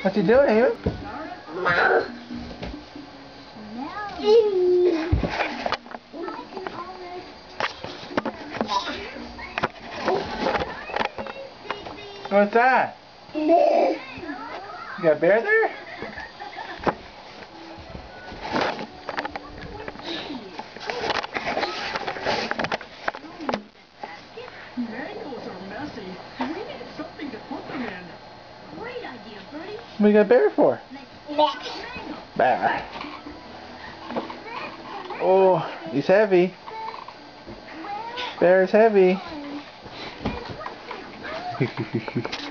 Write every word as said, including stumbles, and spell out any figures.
What you doing, Ava? What's that? You got a bear there? Mangoes are messy. We need something to put them in. Great idea, Bertie. What you got a bear for? Bear. Oh, he's heavy. Bear is heavy.